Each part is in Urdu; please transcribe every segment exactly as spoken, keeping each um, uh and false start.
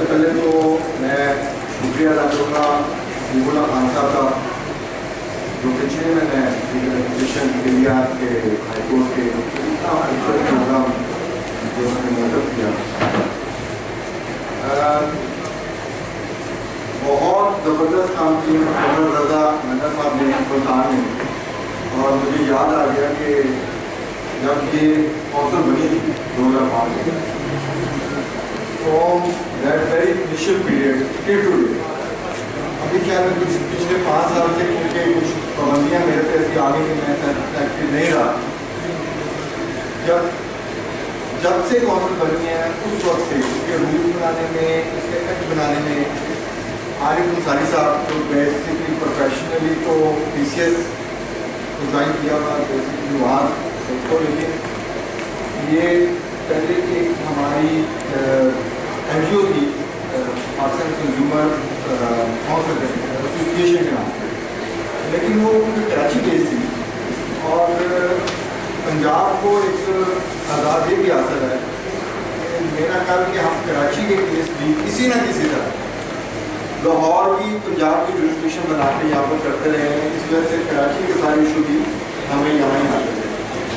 سے پہلے تو میں شکریہ ادا کروں گا حسیب اللہ خان صاحب کا جو کہ چیئرمین ہے ایجوکیشن انڈیا کے ہائی کورٹ کے اتنا پروگرام جو انہوں نے منعقد کیا. بہت زبردست کام کیا محمد رضا نگر صاحب نے سلطان نے, اور مجھے یاد آ گیا کہ جب یہ کونسل بنی تھی دو ہزار پانچ میں, from that very initial period till today, ابھی کیا میں کچھ پچھلے پانچ سال سے کیونکہ کچھ پابندیاں میرے پہ ایسی آگے کہ میں ایکٹیو نہیں رہا, جب جب سے کونسل بنی ہے اس وقت سے اس کے رولز بنانے میں, اس کے ایکٹ بنانے میں عارف انصاری صاحب جو بیسکلی پروفیشنلی تو پی سی ایس جوائن کیا ہوا بیسکلی وہاں تو, لیکن یہ پہلے ایک ہماری این جی او تھی پاکستان کنزیومر ایسوسیشن کے نام سے, لیکن وہ کراچی بیس تھی اور پنجاب کو ایک آزاد یہ بھی حاصل ہے میرا خیال کہ ہم کراچی کے کیس بھی کسی نہ کسی طرح لاہور کی پنجاب کی جوریسڈکشن بنا کے یہاں پر کرتے رہے ہیں, اس وجہ سے کراچی کے سارے ایشو بھی ہمیں یہاں ہی آتے ہیں.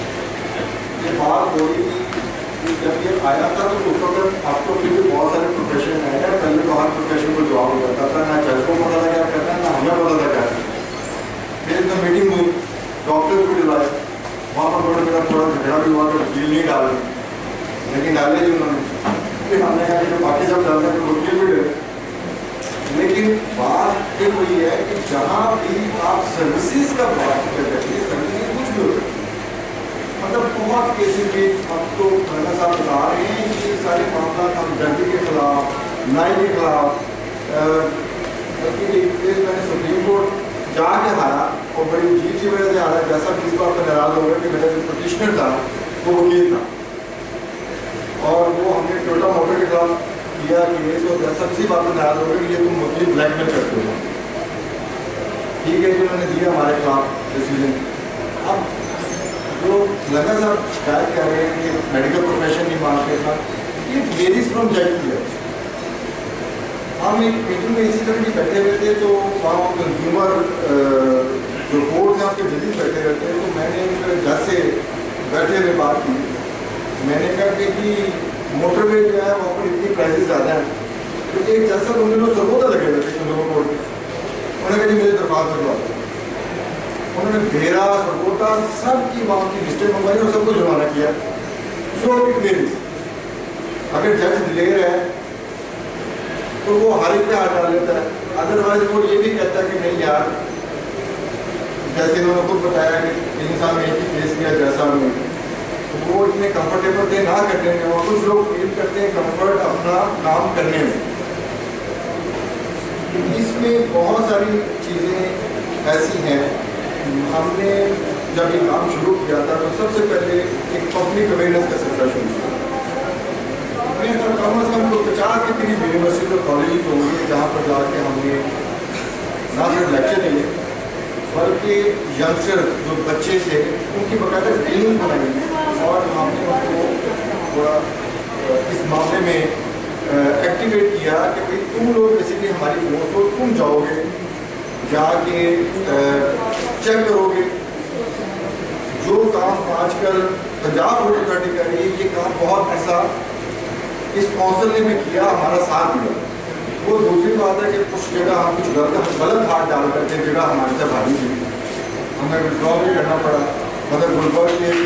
یہ بات ہو رہی تھی جب یہ آیا تھا تو اس وقت آپ کو پھر بہت سارے پروفیشن آئے ہیں, پہلے تو ہر پروفیشن کو جواب ہو جاتا تھا, نہ جج کو پتا تھا کیا کرنا ہے نہ ہمیں پتا تھا کیا کرنا. پھر ایک میٹنگ ہوئی, ڈاکٹر کو بلائے, وہاں پر تھوڑا میرا تھوڑا جھگڑا بھی ہوا کہ وکیل نہیں ڈالے, لیکن ڈالے جی انہوں نے. پھر ہم نے کہا کہ جو باقی سب ڈالتے ہیں تو وکیل بھی ڈالے, لیکن بات یہ وہی ہے کہ جہاں بھی آپ سروسز کا بات کرتے ہیں سروسز کچھ بھی ہوتا ہے, مطلب بہت کیسز بھی اب تو خانہ صاحب بتا رہے ہیں کہ یہ سارے معاملات ہم ججی کے خلاف, نائی کے خلاف, بلکہ ایک کیس میں نے سپریم کورٹ جا کے ہارا اور بڑی عجیب سی وجہ سے ہارا, جیسا کہ اس بات پر ناراض ہو گیا کہ میرا جو پٹیشنر تھا وہ وکیل تھا, اور وہ ہم نے ٹوٹا موٹر کے خلاف کیا کیس, اور جیسا کسی بات پر ناراض ہو گیا کہ یہ تم وکیل بلیک میل کرتے ہو. ٹھیک ہے کہ انہوں نے دیا ہمارے خلاف ڈیسیزن. اب جو لگا صاحب شکایت کر رہے ہیں کہ میڈیکل پروفیشن نہیں مانتے تھا, یہ ویریز فرام جج ٹو جج. ہم ایک میٹنگ میں اسی طرح بھی بیٹھے ہوئے تھے تو وہاں کنزیومر جو کورٹس ہیں اس کے ججز بیٹھے ہوئے تھے, تو میں نے ایک جج سے بیٹھے ہوئے بات کی. میں نے کہا کہ جی موٹر وے جو ہے وہاں پر اتنی پرائزز زیادہ ہیں, تو ایک جج صاحب انہوں نے سرگوتا لگے ہوئے تھے کنزیومر کورٹ میں, انہوں نے کہا جی مجھے درخواست کروا دو. انہوں نے بھیرا سرگوتا سب کی وہاں کی لسٹیں منگوائی اور سب کو جرمانہ کیا. So it varies. اگر جج دلیر ہے تو وہ ہر ایک پہ ہاتھ ڈال لیتا ہے, ادروائز وہ یہ بھی کہتا ہے کہ نہیں یار, جیسے انہوں نے خود بتایا کہ انسان نے ایک ہی کیس کیا جیسا میں, وہ اتنے کمفرٹیبل تھے نہ کرنے میں, اور کچھ لوگ فیل کرتے ہیں کمفرٹ اپنا کام کرنے میں. اس میں بہت ساری چیزیں ایسی ہیں. ہم نے جب یہ کام شروع کیا تھا تو سب سے پہلے ایک پبلک اویئرنیس کا سلسلہ شروع کیا. کم از کم کو پچاس کے قریب یونیورسٹی اور کالجز ہوں گے جہاں پر جا کے ہم نے نہ صرف لیکچر دیے بلکہ ینگسٹر جو بچے تھے ان کی باقاعدہ ٹریننگ بنائی, اور ہم نے ان کو تھوڑا اس معاملے میں ایکٹیویٹ کیا کہ بھائی تم لوگ بیسیکلی ہماری فورس ہو, تم جاؤ گے جا کے چیک کرو گے جو کام آج کل پنجاب روڈ اتھارٹی کر رہی ہے, یہ کام بہت ایسا اس کونسل نے بھی کیا, ہمارا ساتھ دیا. وہ دوسری بات ہے کہ کچھ جگہ ہم کچھ غلط غلط ہاتھ ڈال کرتے ہیں, جگہ ہمارے سے بھاری تھی, ہمیں وڈرا بھی کرنا پڑا. مطلب گلبرگ کے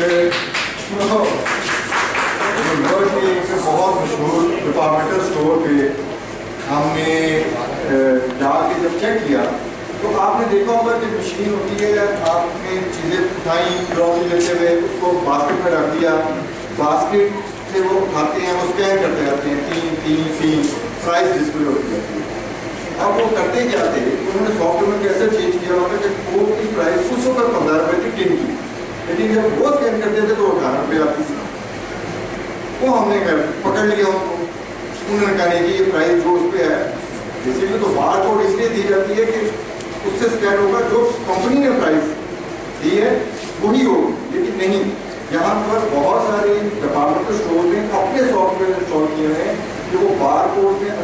گلبرگ کے ایک بہت مشہور ڈپارٹمنٹل اسٹور پہ ہم نے جا کے جب چیک کیا تو آپ نے دیکھا ہوگا کہ مشین ہوتی ہے, آپ نے چیزیں اٹھائیں گروسری لیتے ہوئے اس کو باسکٹ میں رکھ دیا, باسکٹ سے وہ اٹھاتے ہیں, وہ اسکین کرتے رہتے ہیں, تین تین تین پرائز ڈسپلے ہوتی رہتی ہے. اب وہ کرتے کیا تھے, انہوں نے سافٹ ویئر میں کیسے چینج کیا ہوتا کہ کوک کی پرائز اس وقت پندرہ روپئے تھی ٹین کی, لیکن جب وہ اسکین کرتے تھے تو وہ اٹھارہ روپئے آتی تھی. وہ ہم نے پکڑ لیا ان کو, انہوں نے کہا کہ یہ پرائز جو اس پہ ہے, اسی لیے تو بار کوڈ اس لیے دی جاتی ہے کہ اس سے اسکین ہوگا جو کمپنی نے پرائز دی ہے وہی ہوگی, لیکن نہیں, یہاں پر بہت سارے ڈپارٹمنٹل اسٹور نے اپنے سافٹ ویئر انسٹال کیے ہیں کہ وہ بار کوڈ میں اگر پتہ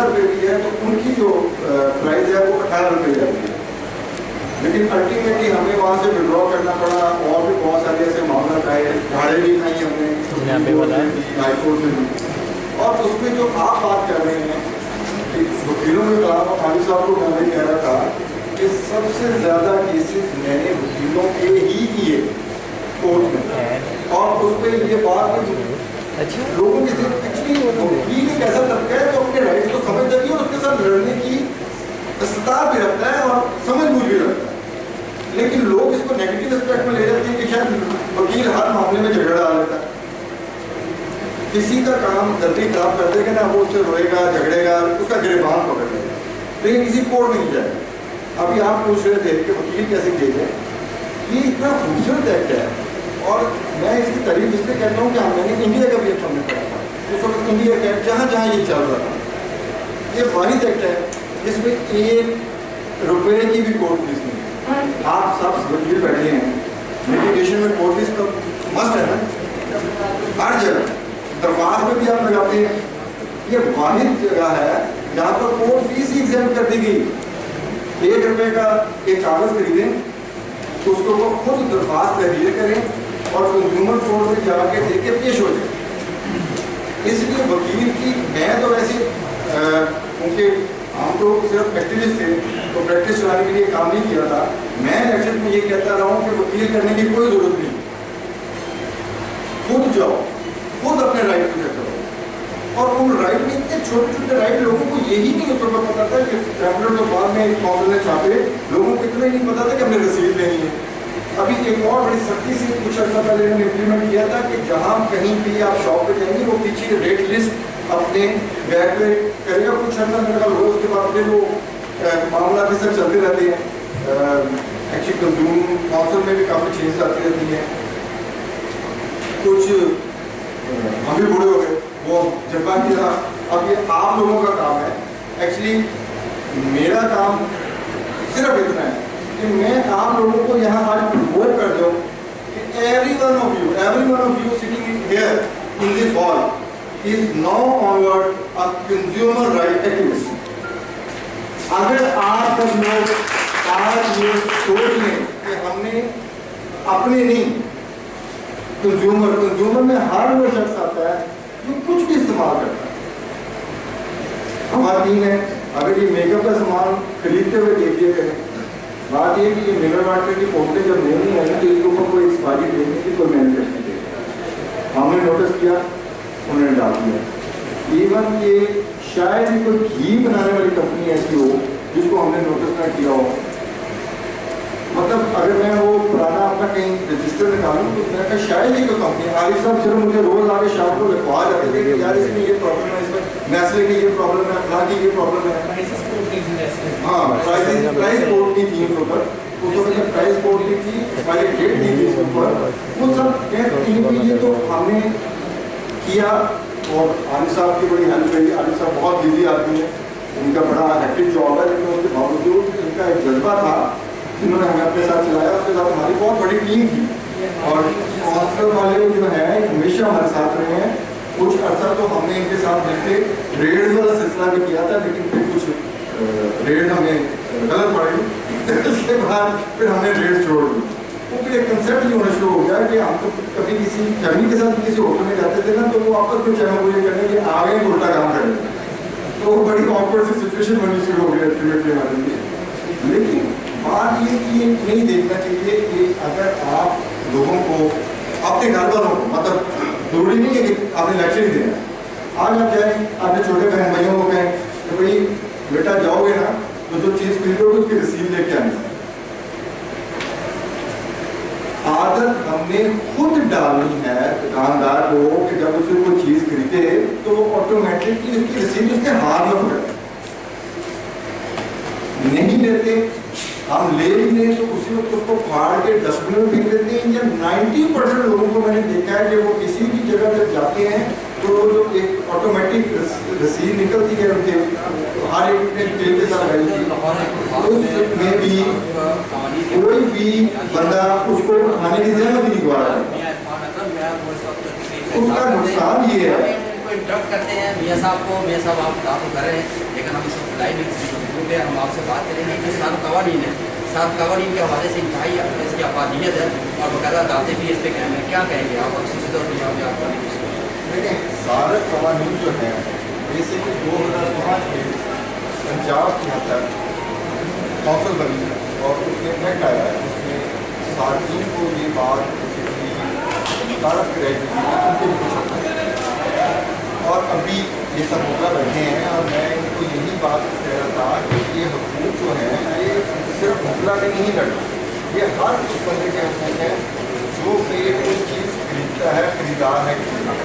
रुपये भी है तो उनकी जो प्राइस है वो अठारह रुपये जाती है। लेकिन अल्टीमेटली हमें वहाँ से विड्रॉ करना पड़ा और भी बहुत सारे ऐसे मामला आए, गाड़ी भी खाई हमने हाईकोर्ट में भी। और उसमें जो आप बात कर रहे हैं कि वकीलों के खिलाफ, खाली साहब को मैं कह रहा था कि सबसे ज़्यादा केसेस मैंने वकीलों के ही किए कोर्ट में, और उस पर ये बात अच्छा लोगों के एक्चुअली वकील एक ऐसा तबका है जो अपने राइट्स को समझता भी है और उसके साथ लड़ने की इस्तार भी रखता है और समझ बूझ भी रखता है। लेकिन लोग इसको नेगेटिव एस्पेक्ट में ले जाते हैं कि शायद वकील हर मामले में झगड़ा डाल लेता है, किसी का काम जल्दी खराब कर देगा ना, वो उससे रोएगा, झगड़ेगा, उसका गिरबान पकड़ लेगा, लेकिन किसी कोर्ट में नहीं जाएगा। अभी आप पूछ रहे थे कि वकील कैसे किए जाए, ये इतना खूबसूरत एक्ट है और मैं इसकी तारीफ इसलिए कहता हूँ कि मैंने इंडिया का भी एक्ट हमने पढ़ा था, उस वक्त इंडिया का एक्ट जहाँ जहाँ ये चल रहा था, ये वाहिद एक्ट है जिसमें एक रुपये की भी कोर्ट फीस नहीं है। आप सब वकील बैठे हैं, लिटिगेशन में कोर्ट फीस तो मस्ट है ना, हर जगह दरख्वास्त में भी आप लगाते हैं। ये वाहिद जगह है जहाँ पर कोर्ट फीस ही एग्जाम कर दी गई। एक रुपये का एक कागज़ खरीदें तो उसको वो खुद दरख्वास्त तहरीर करें और कंज्यूमर कोर्ट में जाके दे के पेश हो जाए। इसलिए वकील की, मैं तो वैसे उनके हम तो सिर्फ प्रैक्टिस थे तो प्रैक्टिस चलाने के लिए काम नहीं किया था। मैं इलेक्शन में ये कहता रहा हूँ कि वकील करने की कोई ज़रूरत नहीं, खुद जाओ, खुद अपने राइट पूरा करो। और उन राइट में इतने छोटे छोटे राइट लोगों को यही नहीं उस वक्त पता था कि टैबलेट तो बाद में एक काउंसिल ने छापे, लोगों को इतना ही नहीं पता था कि हमने रसीद लेनी है। अभी एक और बड़ी सख्ती से कुछ अर्सा पहले इन्होंने इम्प्लीमेंट किया था कि जहाँ कहीं भी आप शॉप पे जाएंगे वो पीछे रेट लिस्ट अपने बैग पे करेगा। कुछ अर्सा मेरे ख्याल होगा, उसके बाद फिर वो मामला भी सब चलते रहते हैं। एक्चुअली कंज्यूम काउंसिल में भी काफ़ी चेंज आती रहती हैं। कुछ हम भी बूढ़े हो गए, वो जब किया। अब ये आप लोगों का काम है, एक्चुअली मेरा काम सिर्फ इतना है कि मैं आप लोगों को यहाँ आज प्रमोट कर दूँ कि every one of you every one of you sitting here in this hall is now onward a consumer right activist. अगर आप सब लोग आज ये सोच लें कि हमने अपने नहीं, कंज्यूमर कंज्यूमर में हर वो शख्स आता है जो कुछ भी इस्तेमाल करता है। हमारी है, अगर ये मेकअप का सामान खरीदते हुए देखिए करें, बात ये कि ये मिनरल वाटर की बोतलें जब नहीं है ना तो इसके ऊपर कोई एक्सपायरी देने की कोई मैन्युफैक्चर नहीं देगा। हमने नोटिस किया, उन्होंने डाल दिया। इवन ये शायद ही कोई घी बनाने वाली कंपनी ऐसी हो जिसको हमने नोटिस ना किया हो। मतलब अगर मैं वो पुराना अपना कहीं रजिस्टर निकालूँ तो मैं कहा शायद ही कोई कंपनी, आरिफ साहब सिर्फ मुझे रोज आगे शाम को लिखवा जाते थे कि यार इसमें ये प्रॉब्लम है, इसमें नेस्ले की ये प्रॉब्लम है, फला की ये प्रॉब्लम है। हाँ, प्राइस प्राइस बोर्ड की थी उसके ऊपर, उस वक्त प्राइस बोर्ड की थी, एक्सपायरी डेट दी थी उसके ऊपर, वो सब कहते ये तो हमने किया। और आरिफ साहब की बड़ी हेल्प रही। आरिफ साहब बहुत बिजी आदमी है, उनका बड़ा हैक्टिक जॉब है, लेकिन उसके बावजूद उनका एक जज्बा था, इन्होंने हमें अपने साथ चलाया। उसके साथ हमारी बहुत बड़ी टीम थी और काउंसिल वाले जो है हमेशा हमारे साथ रहे हैं। कुछ अर्सा तो हमने इनके साथ मिलकर रेड वाला सिलसिला भी किया था, लेकिन फिर कुछ रेड हमें गलत पड़ी, उसके बाद फिर हमने रेड छोड़ दी। तो फिर एक कंसेप्ट ही होना शुरू हो गया कि हम तो कभी किसी फैमिली के साथ किसी होटल में जाते थे ना तो वो आपस में चाहे मुझे करने के आगे उल्टा काम करें, तो बड़ी ऑकवर्ड सी सिचुएशन बननी शुरू हो गई अल्टीमेटली हमारे लिए। लेकिन बात ये कि ये नहीं देखना चाहिए कि अगर आप लोगों को अपने घर वालों को, मतलब जरूरी नहीं है कि आपने लेक्चर ही देना, आज आप जाए आपने छोटे बहन भाइयों को कहें कि भाई बेटा जाओगे ना तो जो चीज़ खरीदोगे उसकी रसीद लेके आनी। आदत हमने खुद डालनी है दुकानदार को कि जब उसे कोई चीज़ खरीदे तो ऑटोमेटिकली उसकी रसीद उसके हाथ में पड़े। नहीं लेते, हम ले भी नहीं तो उसी वक्त उसको फाड़ के डस्टबिन में फेंक देते हैं। या नब्बे परसेंट लोगों को मैंने देखा है कि वो किसी भी जगह जब जाते हैं तो वो जो एक ऑटोमेटिक रसीद निकलती है उनके हर एक ने तेल के साथ लगाई थी, उसमें भी कोई भी बंदा उसको उठाने की जरूरत नहीं हुआ है। उसका नुकसान ये है کو انٹرپٹ کرتے ہیں میاں صاحب کو. میاں صاحب آپ بتا تو کر رہے ہیں لیکن ہم اس کو لائیو گروپ ہے, ہم آپ سے بات کریں گے کہ سات قوانین ہے, سات قوانین کے حوالے سے انتہائی اس کی افادیت ہے اور باقاعدہ داتے بھی اس پہ قائم ہیں. کیا کہیں گے آپ خصوصی طور پر آپ آپ دیکھیں سارے قوانین جو ہیں بیسکلی دو ہزار پانچ میں پنجاب کی حد تک کونسل بنی ہے اور اس میں ایکٹ آیا ہے, اس میں صارفین کو یہ بات متعارف کرائی گئی ہے ان کے بھی کچھ اور ابھی یہ سب مسئلہ بیٹھے ہیں اور میں ان کو یہی بات کہہ رہا تھا کہ یہ حقوق جو ہیں یہ صرف مسئلہ میں نہیں لڑنا, یہ ہر اس بندے کے حقوق ہیں جو کہ کوئی چیز خریدتا ہے, خریدار ہے.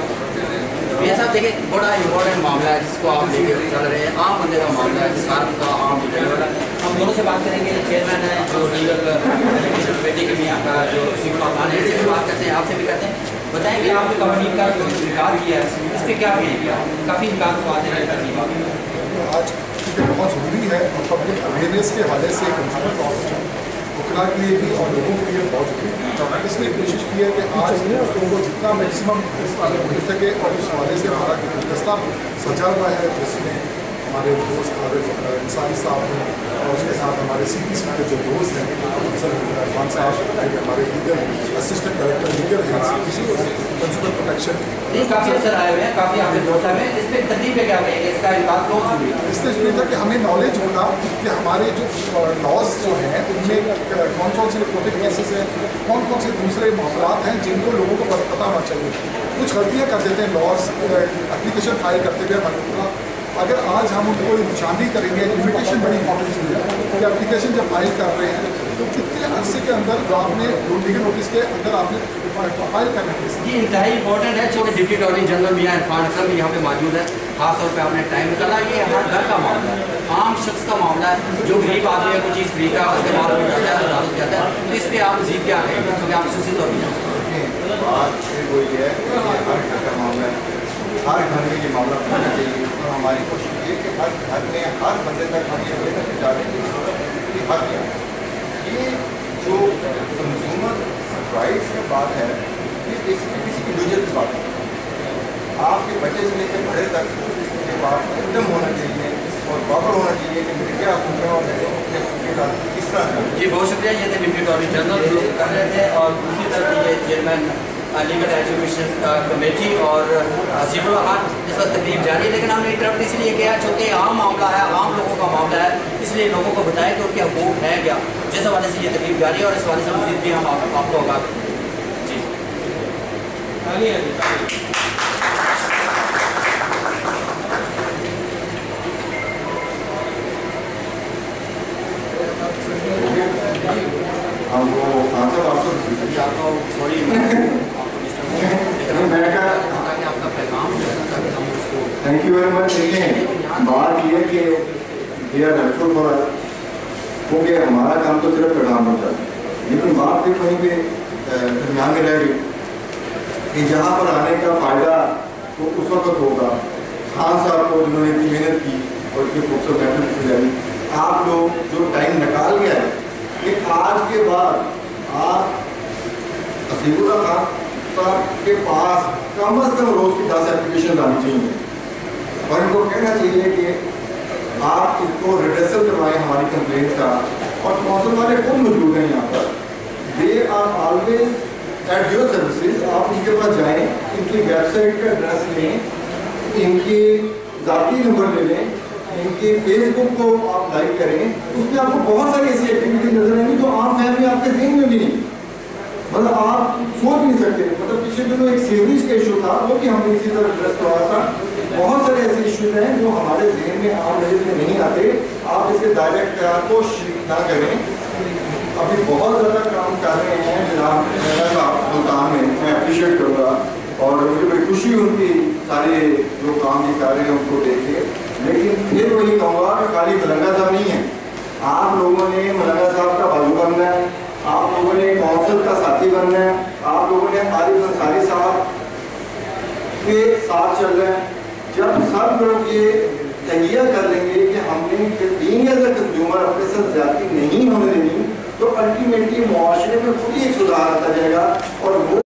میاں صاحب دیکھیں بڑا امپورٹنٹ معاملہ ہے جس کو آپ لے کے چل رہے ہیں, عام بندے کا معاملہ ہے, صارف کا, عام ڈیلیور. ہم دونوں سے بات کریں گے, چیئرمین ہیں جو لیگل کمیٹی کے میاں کا جو حسیب اللہ خان ہے, ان سے بھی بات کرتے ہیں, آپ سے بھی کرتے ہیں. بتائیں کہ آپ نے قوانین کا جو انکار کیا ہے اس پہ کیا کہیں گے آپ؟ کافی انکار کو آتے ہیں کرنی بات آج کیونکہ بہت ضروری ہے اور پبلک اویئرنیس کے حوالے سے کنزیومر پروٹیکشن وکلا کے لیے بھی اور لوگوں کے لیے بہت ضروری ہے. اس لیے کوشش کی ہے کہ آج لوگوں کو جتنا میکسیمم مل سکے اور اس حوالے سے ہمارا فیصلہ سجا ہوا ہے جس میں ہمارے دوست انصاری صاحب ہیں اور اس کے ساتھ ہمارے سی پی سی کے جو دوست ہیں عرفان صاحب ہمارے لیگل اسسٹنٹ ڈائریکٹر لیگل ہیں کنزیومر پروٹیکشن. کافی افسر آئے ہوئے ہیں, کافی آپ کے دوست آئے ہیں, اس پہ ترتیب پہ کیا کہیں گے, اس کا انکار کون ضروری ہے؟ اس لیے ضروری تھا کہ ہمیں نالج ہوگا کہ ہمارے جو لاس جو ہیں ان میں کون کون سے پروٹیکٹ کیسز ہیں, کون کون سے دوسرے معاملات ہیں جن کو لوگوں کو پتہ ہونا چاہیے. کچھ غلطیاں کر دیتے ہیں لاس اپلیکیشن فائل کرتے ہوئے ہمارے, اگر آج ہم ان کو نشاندہی کریں گے, لمیٹیشن بڑی امپورٹنٹ چیز ہے کہ اپلیکیشن جب فائل کر رہے ہیں تو کتنے عرصے کے اندر آپ نے لیگل نوٹس کے اندر آپ نے فائل کرنا ہے. یہ انتہائی امپورٹنٹ ہے, چونکہ ڈپٹی اٹارنی جنرل میاں عرفان اکرم بھی یہاں پہ موجود ہے, خاص طور پہ آپ نے ٹائم نکالا. یہ ہر گھر کا معاملہ ہے, عام شخص کا معاملہ ہے, جو غریب آدمی ہے کوئی چیز خریدتا ہے اس کے بعد میں جاتا ہے عدالت جاتا ہے, تو اس پہ آپ مزید کیا کہیں گے کیونکہ آپ خصوصی طور پر بات وہ یہ ہے کہ یہ ہر گھر کا معاملہ ہے, ہر گھر میں یہ معاملہ ہونا چاہیے اور ہماری کوشش یہ کہ ہر گھر میں ہر بندے تک ہم یہ اویئرنیس پہنچانے کی ضرورت ہے کہ حق کیا ہے. یہ جو کنزیومر رائٹس کی بات ہے یہ کسی انڈیویجول کی بات ہے. آپ کے بچے سے لے کے بڑے تک یہ بات ایک دم ہونا چاہیے اور پراپر ہونا چاہیے کہ مجھے کیا حقوق ہے اور میرے اپنے حقوق کے ساتھ کس طرح ہے. جی بہت شکریہ. یہ تھے ڈپٹی اٹارنی جنرل جو کر رہے تھے, اور دوسری طرف یہ چیئرمین لیگل ایجوکیشن کمیٹی اور حسیب اللہ خان. اس وقت تقریب جاری ہے لیکن ہم نے انٹرپٹ اس لیے کیا چونکہ عام معاملہ ہے, عام لوگوں کا معاملہ ہے, اس لیے لوگوں کو بتائیں کہ ان کے حقوق ہیں کیا, جس حوالے سے یہ تقریب جاری ہے اور اس حوالے سے مزید بھی ہم آپ کو آگاہ کریں. جی ہم وہ آنسر آپ کو سوری آپ کا پیغام تھینک یو ویری مچ. دیکھیں بات یہ ہے کہ they are helpful for us, کیونکہ ہمارا کام تو صرف پیغام ہوتا ہے, لیکن بات پھر وہیں پہ درمیان میں رہ گئی کہ جہاں پر آنے کا فائدہ تو اس وقت ہوگا. خان صاحب کو جنہوں نے اتنی محنت کی اور اتنی خوبصورت محنت کی جائے, آپ لوگ جو ٹائم نکال گیا ہے کہ آج کے بعد آپ حسیب اللہ خان کے پاس کم از کم روز کی دس اپلیکیشن آنی چاہیے اور ان کو کہنا چاہیے کہ آپ اس کو ریڈریسل کروائیں ہماری کمپلینٹ کا. اور کونسل والے خود موجود ہیں یہاں پر, they are always at your services. آپ ان کے پاس جائیں, ان کی ویب سائٹ کا ایڈریس لیں, ان کی ذاتی نمبر لے لیں, ان کی فیس بک کو آپ لائک کریں, اس میں آپ کو بہت ساری ایسی ایکٹیویٹی نظر آئیں گی جو عام فیملی آپ کے ذہن میں بھی نہیں, مطلب آپ سوچ نہیں سکتے. مطلب پچھلے دنوں ایک سیوریج کا ایشو تھا, وہ بھی ہم نے اسی طرح ایڈریس کروایا تھا. بہت سارے ایسے ایشوز ہیں جو ہمارے ذہن میں عام لوگوں میں نہیں آتے. آپ اس کے دائریکٹ کو شریک نہ کریں. ابھی بہت زیادہ کام کر رہے ہیں جناب ملتان میں, میں اپریشیٹ کروں گا اور مجھے بڑی خوشی ان کی سارے جو کام یہ کر رہے ہیں ان کو دیکھ کے. لیکن پھر وہی کہوں گا کہ خالی ملنگا صاحب نہیں ہے, آپ لوگوں نے ملنگا صاحب کا بازو بننا ہے, آپ لوگوں نے کونسل کا ساتھی بننا ہے, آپ لوگوں نے عارف انصاری صاحب کے ساتھ چل رہے ہیں. جب سب لوگ یہ تہیہ کر لیں گے کہ ہم نے ففٹین ایئر تک کنزیومر اپنے ساتھ زیادتی نہیں ہونے دینی, تو الٹیمیٹلی معاشرے میں خود ہی ایک سدھار آتا جائے گا اور وہ